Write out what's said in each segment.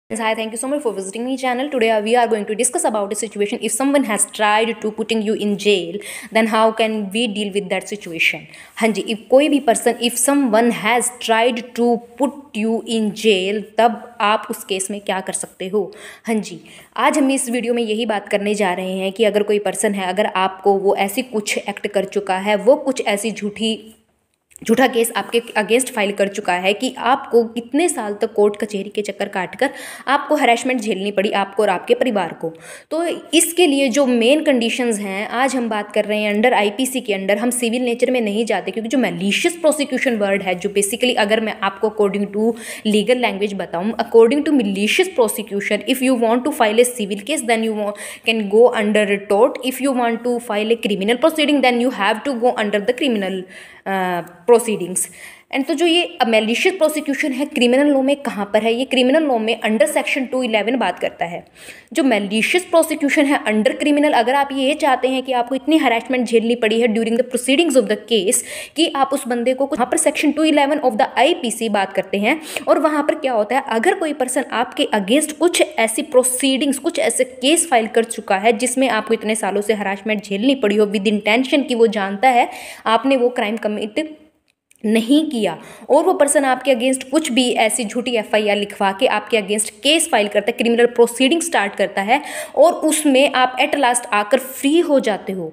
Hi, thank you so much for visiting my channel. Today we are going to discuss about a situation. If someone has tried to putting you in jail, then how can we deal with that situation? हाँ जी, if कोई भी person, if someone has tried to put you in jail, तब आप उस case में क्या कर सकते हो? हाँ जी, आज हम इस वीडियो में यही बात करने जा रहे हैं कि अगर कोई पर्सन है, अगर आपको वो ऐसी कुछ एक्ट कर चुका है, वो कुछ ऐसी झूठा केस आपके अगेंस्ट फाइल कर चुका है कि आपको कितने साल तक कोर्ट कचहरी के चक्कर काटकर आपको हरेसमेंट झेलनी पड़ी, आपको और आपके परिवार को। तो इसके लिए जो मेन कंडीशंस हैं, आज हम बात कर रहे हैं अंडर आईपीसी के अंडर। हम सिविल नेचर में नहीं जाते, क्योंकि जो मैलिशियस प्रोसिक्यूशन वर्ड है, जो बेसिकली अगर मैं आपको अकॉर्डिंग टू लीगल लैंग्वेज बताऊँ, according to malicious prosecution, if you want to file a civil case then you can go under tort. If you want to file a criminal proceeding then you have to go under the criminal proceedings. And तो जो ये malicious prosecution है criminal law में कहाँ पर है? ये criminal law में अंडर सेक्शन 211 बात करता है। जो मैलिशियस प्रोसिक्यूशन है अंडर क्रिमिनल, अगर आप ये चाहते हैं कि आपको इतनी हरासमेंट झेलनी पड़ी है during the proceedings of the case कि आप उस बंदे को, वहाँ पर सेक्शन 211 ऑफ द आईपीसी बात करते हैं। और वहाँ पर क्या होता है, अगर कोई पर्सन आपके अगेंस्ट कुछ ऐसी प्रोसीडिंग्स, कुछ ऐसे केस फाइल कर चुका है जिसमें आपको इतने सालों से हरासमेंट झेलनी पड़ी हो विद इंटेंशन कि वो जानता है आपने वो क्राइम कमिट नहीं किया, और वो पर्सन आपके अगेंस्ट कुछ भी ऐसी झूठी एफआईआर लिखवा के आपके अगेंस्ट केस फाइल करता है, क्रिमिनल प्रोसीडिंग स्टार्ट करता है, और उसमें आप एट लास्ट आकर फ्री हो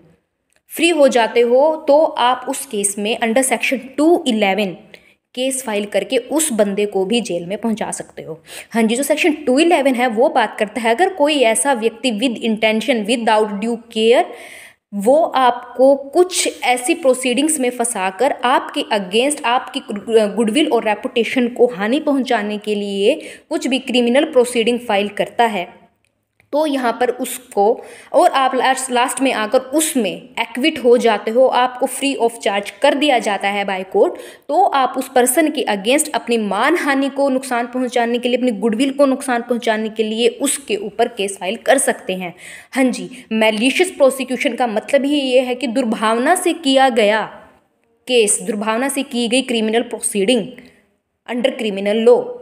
जाते हो, तो आप उस केस में अंडर सेक्शन 211 केस फाइल करके उस बंदे को भी जेल में पहुंचा सकते हो। हाँ जी, जो सेक्शन 211 है वो बात करता है, अगर कोई ऐसा व्यक्ति with intention, without due care, वो आपको कुछ ऐसी प्रोसीडिंग्स में फंसाकर आपके अगेंस्ट आपकी गुडविल और रेपुटेशन को हानि पहुंचाने के लिए कुछ भी क्रिमिनल प्रोसीडिंग फाइल करता है, तो यहाँ पर उसको, और आप लास्ट में आकर उसमें एक्विट हो जाते हो, आपको फ्री ऑफ चार्ज कर दिया जाता है बाय कोर्ट, तो आप उस पर्सन के अगेंस्ट अपनी मान हानि को नुकसान पहुंचाने के लिए, अपनी गुडविल को नुकसान पहुंचाने के लिए उसके ऊपर केस फाइल कर सकते हैं। हाँ जी, मैलिशियस प्रोसिक्यूशन का मतलब ही ये है कि दुर्भावना से किया गया केस, दुर्भावना से की गई criminal proceeding under criminal law,